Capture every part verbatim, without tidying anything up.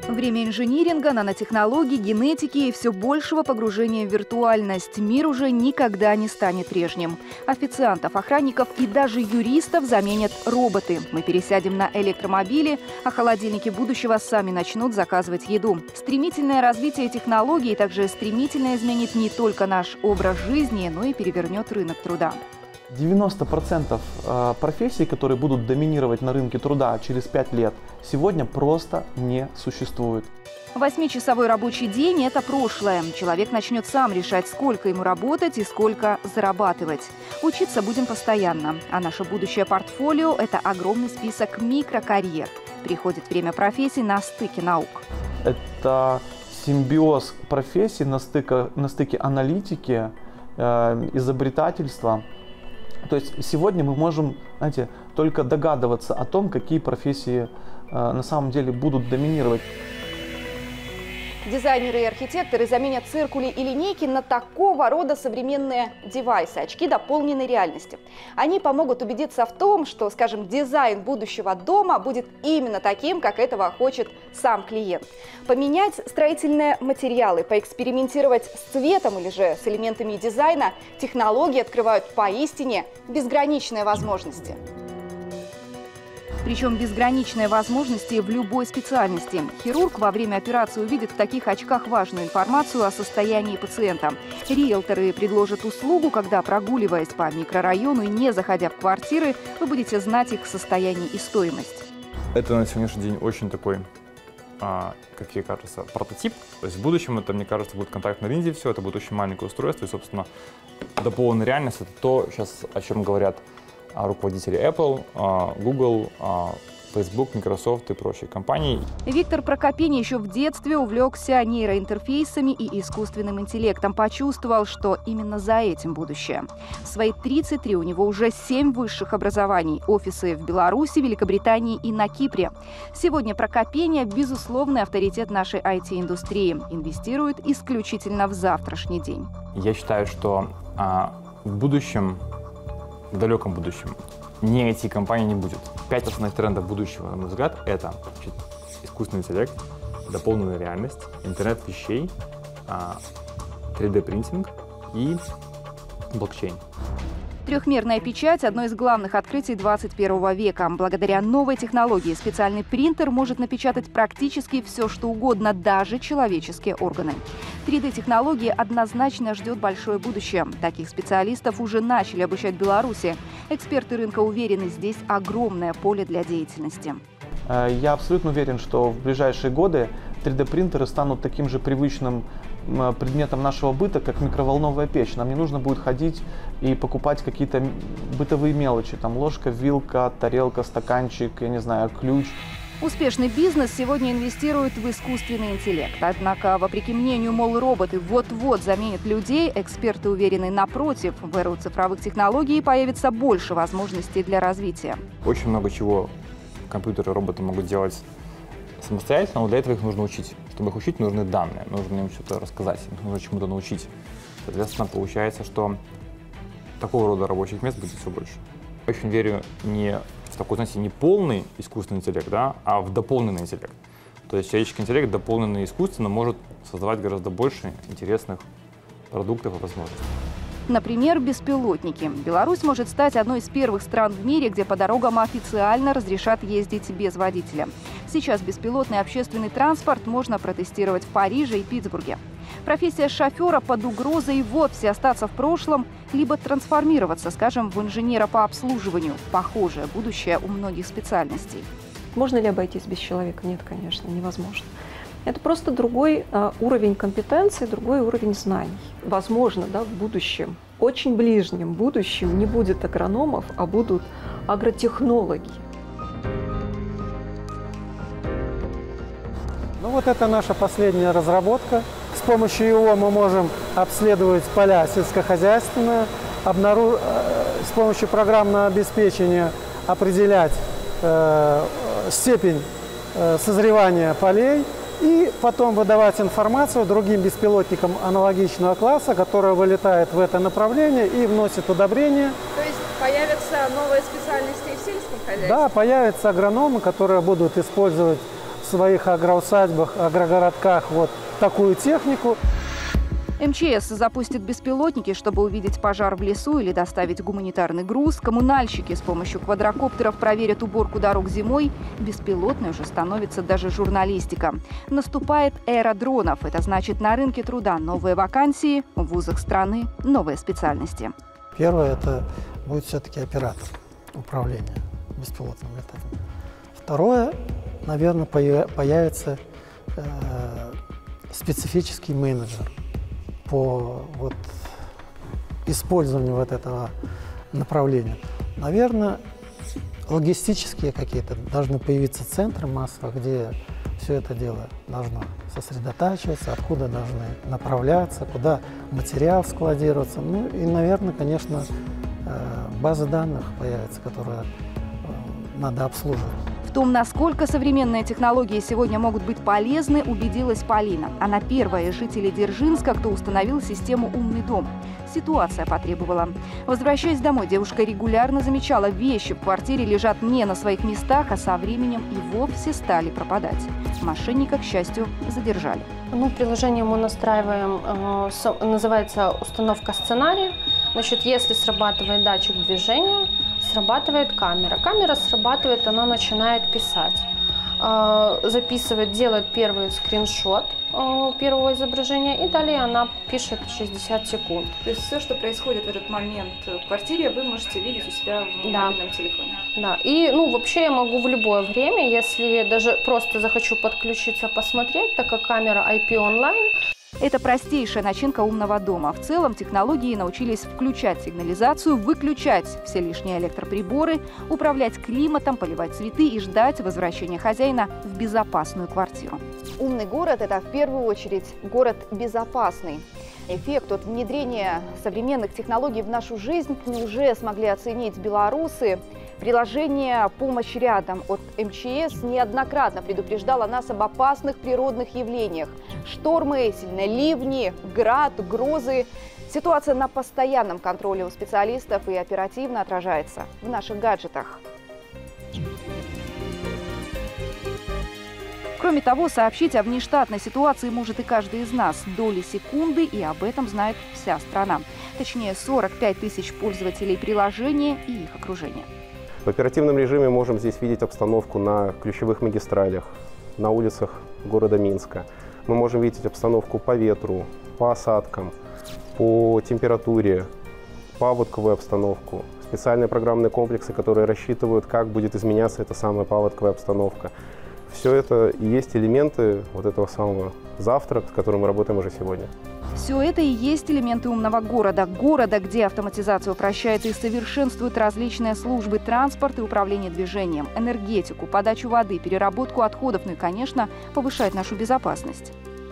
Время инжиниринга, нанотехнологий, генетики и все большего погружения в виртуальность. Мир уже никогда не станет прежним. Официантов, охранников и даже юристов заменят роботы. Мы пересядем на электромобили, а холодильники будущего сами начнут заказывать еду. Стремительное развитие технологий также стремительно изменит не только наш образ жизни, но и перевернет рынок труда. девяносто процентов профессий, которые будут доминировать на рынке труда через пять лет, сегодня просто не существует. Восьмичасовой рабочий день – это прошлое. Человек начнет сам решать, сколько ему работать и сколько зарабатывать. Учиться будем постоянно. А наше будущее портфолио – это огромный список микрокарьер. Приходит время профессий на стыке наук. Это симбиоз профессий на стыке, на стыке аналитики, э, изобретательства. То есть сегодня мы можем, знаете, только догадываться о том, какие профессии э, на самом деле будут доминировать. Дизайнеры и архитекторы заменят циркули и линейки на такого рода современные девайсы, очки дополненной реальности. Они помогут убедиться в том, что, скажем, дизайн будущего дома будет именно таким, как этого хочет сам клиент. Поменять строительные материалы, поэкспериментировать с цветом или же с элементами дизайна, технологии открывают поистине безграничные возможности. Причем безграничные возможности в любой специальности. Хирург во время операции увидит в таких очках важную информацию о состоянии пациента. Риэлторы предложат услугу, когда, прогуливаясь по микрорайону и не заходя в квартиры, вы будете знать их состояние и стоимость. Это на сегодняшний день очень такой, а, как мне кажется, прототип. То есть в будущем это, мне кажется, будет контактной линзе все, это будет очень маленькое устройство. И, собственно, дополненная реальность – это то, сейчас, о чем говорят руководители Apple, Google, Facebook, Microsoft и прочие компании. Виктор Прокопень еще в детстве увлекся нейроинтерфейсами и искусственным интеллектом. Почувствовал, что именно за этим будущее. В свои тридцать три у него уже семь высших образований. Офисы в Беларуси, Великобритании и на Кипре. Сегодня Прокопень – безусловный авторитет нашей ай ти-индустрии. Инвестирует исключительно в завтрашний день. Я считаю, что а, в будущем, в далеком будущем, не ай ти-компаний не будет. Пять основных трендов будущего, на мой взгляд, это значит, искусственный интеллект, дополненная реальность, интернет вещей, три дэ-принтинг и блокчейн. Трехмерная печать – одно из главных открытий двадцать первого века. Благодаря новой технологии специальный принтер может напечатать практически все, что угодно, даже человеческие органы. три дэ-технологии однозначно ждет большое будущее. Таких специалистов уже начали обучать в Беларуси. Эксперты рынка уверены, здесь огромное поле для деятельности. Я абсолютно уверен, что в ближайшие годы три дэ-принтеры станут таким же привычным предметом нашего быта, как микроволновая печь. Нам не нужно будет ходить и покупать какие-то бытовые мелочи, там ложка, вилка, тарелка, стаканчик, я не знаю, ключ. Успешный бизнес сегодня инвестирует в искусственный интеллект. Однако, вопреки мнению, мол, роботы вот-вот заменят людей, эксперты уверены, напротив, в эру цифровых технологий появится больше возможностей для развития. Очень много чего компьютеры и роботы могут делать самостоятельно, но для этого их нужно учить. Чтобы их учить, нужны данные, нужно им что-то рассказать, их нужно чему-то научить. Соответственно, получается, что такого рода рабочих мест будет все больше. Я очень верю не в такой, знаете, не полный искусственный интеллект, да, а в дополненный интеллект. То есть человеческий интеллект, дополненный искусственно, может создавать гораздо больше интересных продуктов и возможностей. Например, беспилотники. Беларусь может стать одной из первых стран в мире, где по дорогам официально разрешат ездить без водителя. Сейчас беспилотный общественный транспорт можно протестировать в Париже и Питтсбурге. Профессия шофера под угрозой вовсе остаться в прошлом, либо трансформироваться, скажем, в инженера по обслуживанию. Похожее будущее у многих специальностей. Можно ли обойтись без человека? Нет, конечно, невозможно. Это просто другой а, уровень компетенции, другой уровень знаний. Возможно, да, в будущем, очень ближнем будущем не будет агрономов, а будут агротехнологи. Ну вот это наша последняя разработка. С помощью его мы можем обследовать поля сельскохозяйственные, обнару... с помощью программного обеспечения определять э, степень э, созревания полей, и потом выдавать информацию другим беспилотникам аналогичного класса, которая вылетает в это направление и вносит удобрения. То есть появятся новые специальности и в сельском хозяйстве? Да, появятся агрономы, которые будут использовать в своих агроусадьбах, агрогородках вот такую технику. эм че эс запустит беспилотники, чтобы увидеть пожар в лесу или доставить гуманитарный груз. Коммунальщики с помощью квадрокоптеров проверят уборку дорог зимой. Беспилотной уже становится даже журналистика. Наступает эра дронов. Это значит, на рынке труда новые вакансии, в вузах страны новые специальности. Первое – это будет все-таки оператор управления беспилотным летанием. Второе, наверное, появится э, специфический менеджер по вот, использованию вот этого направления. Наверное, логистические какие-то должны появиться центры массовые, где все это дело должно сосредотачиваться, откуда должны направляться, куда материал складироваться. Ну и, наверное, конечно, базы данных появятся, которые надо обслуживать. В том, насколько современные технологии сегодня могут быть полезны, убедилась Полина. Она первая из жителей Дзержинска, кто установил систему «Умный дом». Ситуация потребовала. Возвращаясь домой, девушка регулярно замечала, вещи в квартире лежат не на своих местах, а со временем и вовсе стали пропадать. Мошенника, к счастью, задержали. Ну, приложение мы настраиваем, э, с, называется «Установка сценария». Значит, если срабатывает датчик движения, срабатывает камера. Камера срабатывает, она начинает писать. Э, записывает, делает первый скриншот э, первого изображения, и далее она пишет шестьдесят секунд. То есть все, что происходит в этот момент в квартире, вы можете видеть у себя в да. мобильном телефоне? Да, и ну, вообще я могу в любое время, если даже просто захочу подключиться, посмотреть, так как камера ай пи онлайн. Это простейшая начинка умного дома. В целом технологии научились включать сигнализацию, выключать все лишние электроприборы, управлять климатом, поливать цветы и ждать возвращения хозяина в безопасную квартиру. Умный город – это в первую очередь город безопасный. Эффект от внедрения современных технологий в нашу жизнь уже смогли оценить белорусы. Приложение «Помощь рядом» от эм че эс неоднократно предупреждало нас об опасных природных явлениях. Штормы, сильные ливни, град, грозы. Ситуация на постоянном контроле у специалистов и оперативно отражается в наших гаджетах. Кроме того, сообщить о внештатной ситуации может и каждый из нас. Доли секунды, и об этом знает вся страна. Точнее, сорок пять тысяч пользователей приложения и их окружения. В оперативном режиме можем здесь видеть обстановку на ключевых магистралях, на улицах города Минска. Мы можем видеть обстановку по ветру, по осадкам, по температуре, паводковую обстановку. Специальные программные комплексы, которые рассчитывают, как будет изменяться эта самая паводковая обстановка. Все это и есть элементы вот этого самого завтра, с которым мы работаем уже сегодня. Все это и есть элементы умного города. Города, где автоматизация упрощает и совершенствует различные службы: транспорт и управление движением, энергетику, подачу воды, переработку отходов, ну и, конечно, повышает нашу безопасность.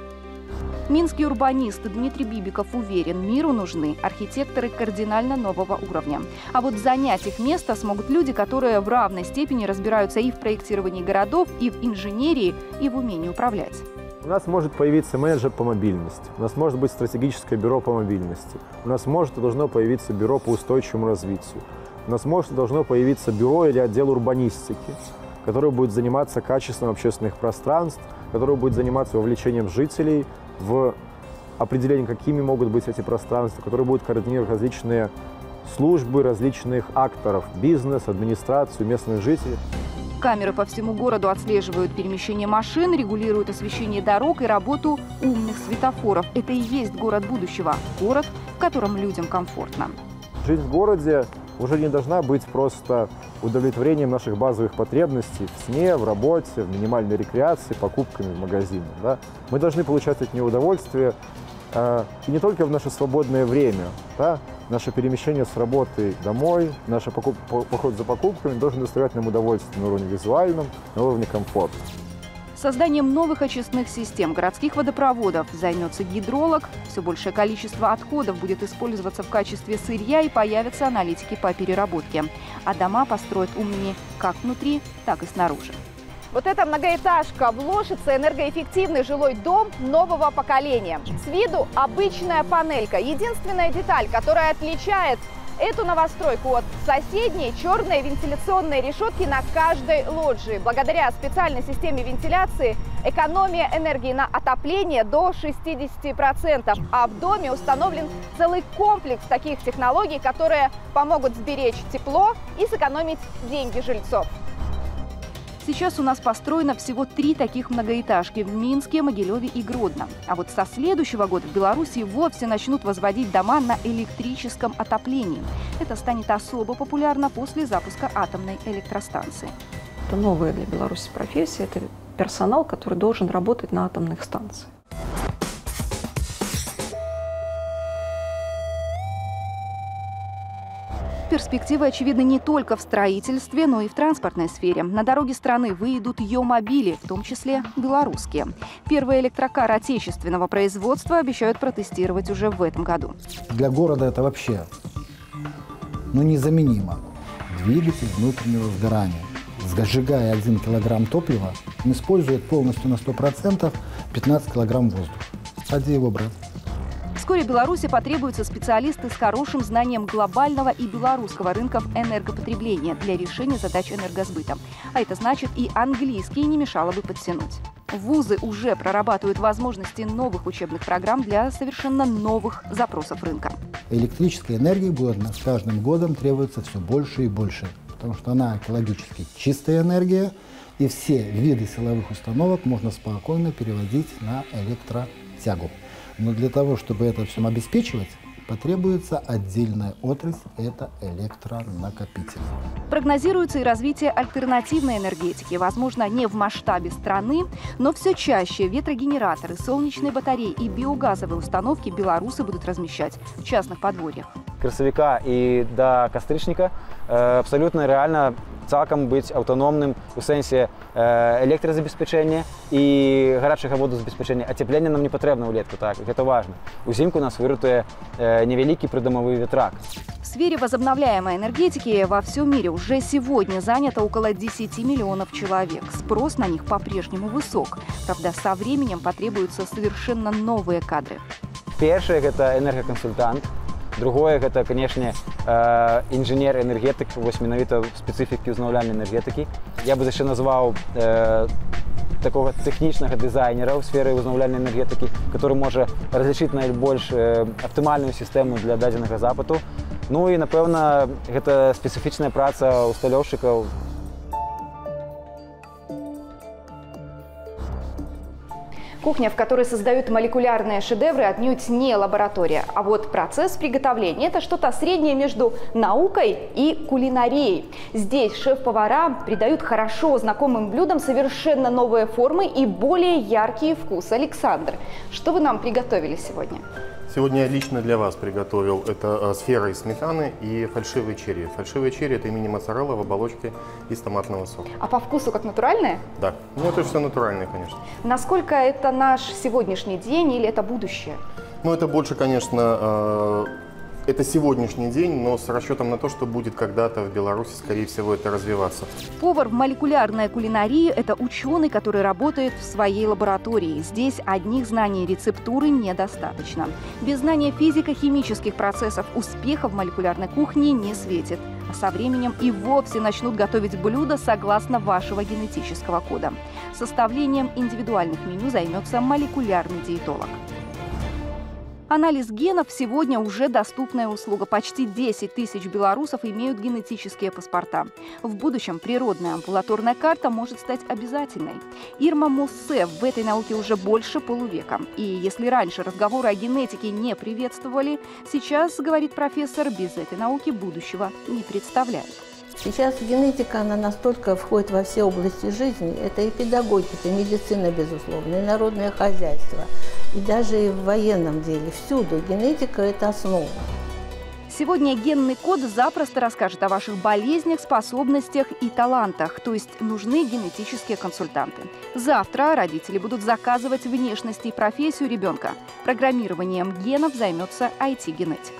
Минский урбанист Дмитрий Бибиков уверен, миру нужны архитекторы кардинально нового уровня. А вот занять их место смогут люди, которые в равной степени разбираются и в проектировании городов, и в инженерии, и в умении управлять. У нас может появиться менеджер по мобильности, у нас может быть стратегическое бюро по мобильности, у нас может и должно появиться бюро по устойчивому развитию, у нас может и должно появиться бюро или отдел урбанистики, который будет заниматься качеством общественных пространств, который будет заниматься вовлечением жителей в определение, какими могут быть эти пространства, который будет координировать различные службы различных акторов, бизнес, администрацию, местных жителей. Камеры по всему городу отслеживают перемещение машин, регулируют освещение дорог и работу умных светофоров. Это и есть город будущего. Город, в котором людям комфортно. Жизнь в городе уже не должна быть просто удовлетворением наших базовых потребностей в сне, в работе, в минимальной рекреации, покупками в магазине. Да? Мы должны получать от нее удовольствие э, и не только в наше свободное время. Да? Наше перемещение с работы домой, наш покуп, поход за покупками должен доставлять нам удовольствие на уровне визуальном, на уровне комфорта. Созданием новых очистных систем городских водопроводов займется гидролог. Все большее количество отходов будет использоваться в качестве сырья, и появятся аналитики по переработке. А дома построят умными как внутри, так и снаружи. Вот эта многоэтажка в Лошице – энергоэффективный жилой дом нового поколения. С виду обычная панелька. Единственная деталь, которая отличает Эту новостройку от соседней черные вентиляционные решетки на каждой лоджии. Благодаря специальной системе вентиляции экономия энергии на отопление до шестидесяти процентов. А в доме установлен целый комплекс таких технологий, которые помогут сберечь тепло и сэкономить деньги жильцов. Сейчас у нас построено всего три таких многоэтажки в Минске, Могилеве и Гродно. А вот со следующего года в Беларуси вовсе начнут возводить дома на электрическом отоплении. Это станет особо популярно после запуска атомной электростанции. Это новая для Беларуси профессия, это персонал, который должен работать на атомных станциях. Перспективы очевидны не только в строительстве, но и в транспортной сфере. На дороги страны выйдут Йо-мобили, в том числе белорусские. Первые электрокары отечественного производства обещают протестировать уже в этом году. Для города это вообще ну, незаменимо. Двигатель внутреннего сгорания. Сжигая один килограмм топлива, он использует полностью на сто процентов пятнадцать килограмм воздуха. А где его брать? Вскоре в Беларуси потребуются специалисты с хорошим знанием глобального и белорусского рынков энергопотребления для решения задач энергосбыта. А это значит, и английский не мешало бы подтянуть. Вузы уже прорабатывают возможности новых учебных программ для совершенно новых запросов рынка. Электрической энергии будет с каждым годом требуется все больше и больше, потому что она экологически чистая энергия, и все виды силовых установок можно спокойно переводить на электротягу. Но для того, чтобы это все обеспечивать, потребуется отдельная отрасль – это электронакопители. Прогнозируется и развитие альтернативной энергетики. Возможно, не в масштабе страны, но все чаще ветрогенераторы, солнечные батареи и биогазовые установки белорусы будут размещать в частных подворьях. Красовика і до кастричника абсолютно реально цілком бути автономним у сенсі електрозабезпечення і гарячого водозабезпечення. Отеплення нам не потрібно влітку, так, це важливо. Узимку нас вирятує невеликий придомовий вітрак. В сфере возобновляемой энергетики во всем мире уже сегодня занято около десяти миллионов человек. Спрос на них по-прежнему высок. Правда, со временем потребуются совершенно новые кадры. Первое – это энергоконсультант. Другое – это, конечно, инженер-энергетик, ось менавіта в специфіці відновлювальної енергетики. Я би ще назвав е, такого технічного дизайнера в сфері відновлювальної енергетики, який може розрішити найбільш е, оптимальну систему для даденого запиту. Ну і, напевно, це специфічна праця усталівщиків. Кухня, в которой создают молекулярные шедевры, отнюдь не лаборатория. А вот процесс приготовления – это что-то среднее между наукой и кулинарией. Здесь шеф-повара придают хорошо знакомым блюдам совершенно новые формы и более яркий вкус. Александр, что вы нам приготовили сегодня? Сегодня я лично для вас приготовил это сфера из сметаны и фальшивые черри. Фальшивые черри – это мини-моцарелла в оболочке из томатного сока. А по вкусу как натуральное? Да. Ну, это все натуральное, конечно. Насколько это наш сегодняшний день или это будущее? Ну, это больше, конечно, это сегодняшний день, но с расчетом на то, что будет когда-то в Беларуси, скорее всего, это развиваться. Повар в молекулярной кулинарии – это ученый, который работает в своей лаборатории. Здесь одних знаний рецептуры недостаточно. Без знания физико-химических процессов успеха в молекулярной кухне не светит. А со временем и вовсе начнут готовить блюда согласно вашего генетического кода. Составлением индивидуальных меню займется молекулярный диетолог. Анализ генов сегодня уже доступная услуга. Почти десять тысяч белорусов имеют генетические паспорта. В будущем природная амбулаторная карта может стать обязательной. Ирма Муссе в этой науке уже больше полувека. И если раньше разговоры о генетике не приветствовали, сейчас, говорит профессор, без этой науки будущего не представляют. Сейчас генетика, она настолько входит во все области жизни. Это и педагогика, и медицина, безусловно, и народное хозяйство. И даже и в военном деле. Всюду генетика – это основа. Сегодня генный код запросто расскажет о ваших болезнях, способностях и талантах. То есть нужны генетические консультанты. Завтра родители будут заказывать внешность и профессию ребенка. Программированием генов займется ай ти-генетик.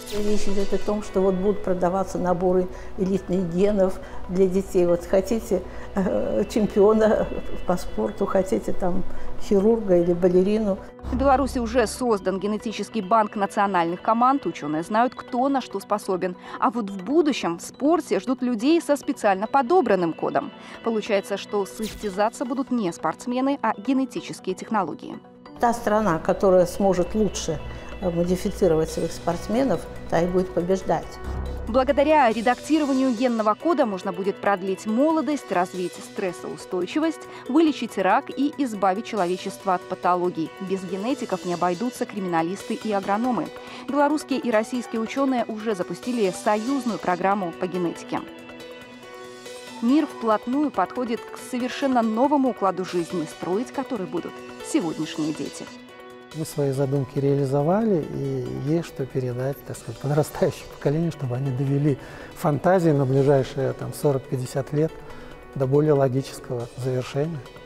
Речь идет о том, что вот будут продаваться наборы элитных генов для детей. Вот хотите э, чемпиона по спорту, хотите там хирурга или балерину. В Беларуси уже создан генетический банк национальных команд. Ученые знают, кто на что способен. А вот в будущем в спорте ждут людей со специально подобранным кодом. Получается, что состязаться будут не спортсмены, а генетические технологии. Та страна, которая сможет лучше модифицировать своих спортсменов, та и будет побеждать. Благодаря редактированию генного кода можно будет продлить молодость, развить стрессоустойчивость, вылечить рак и избавить человечество от патологий. Без генетиков не обойдутся криминалисты и агрономы. Белорусские и российские ученые уже запустили союзную программу по генетике. Мир вплотную подходит к совершенно новому укладу жизни, строить который будут сегодняшние дети. Мы свои задумки реализовали, и есть что передать, так сказать, подрастающему поколению, чтобы они довели фантазии на ближайшие там, сорок-пятьдесят лет до более логического завершения.